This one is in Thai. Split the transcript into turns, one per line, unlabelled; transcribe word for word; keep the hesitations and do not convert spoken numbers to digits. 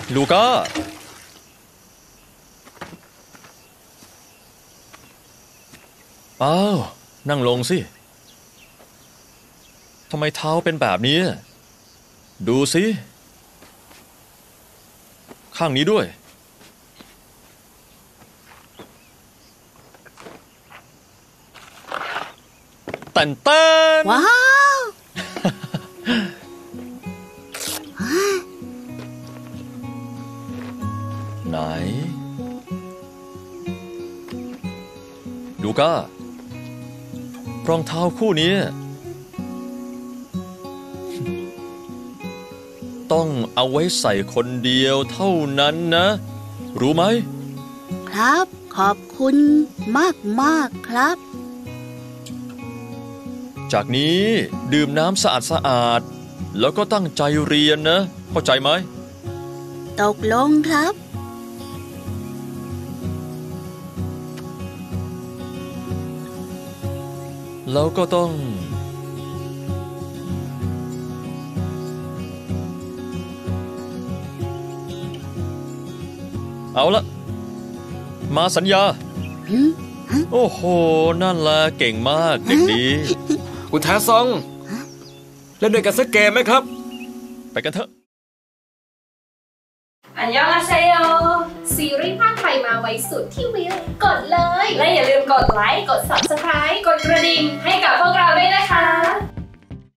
ลูก้าอ้าวนั่งลงสิทำไมเท้าเป็นแบบนี้ดูสิข้างนี้ด้วยตันตัน
ว้าว
ไหนลูก้ารองเท้าคู่นี้ต้องเอาไว้ใส่คนเดียวเท่านั้นนะรู้ไหม
ครับขอบคุณมากมากครับ
จากนี้ดื่มน้ำสะอาดสะอาดแล้วก็ตั้งใจเรียนนะเข้าใจไหม
ตกลงครับ
แล้วก็ต้องเอาละมาสัญญาโอ้โหนั่นละเก่งมากเด็กดี
คุณแทซองเล่นด้วยกันสักเกมไหมครับ
ไปกันเถอะ
อันยองอาเซโยซีรีส์ภาคไทยมาไว้สุดที่วิวกดเลยและอย่าลืมกดไลค์กด ซับสไครบ์ กดกระดิ่งให้กับพวกเราด้วยนะคะ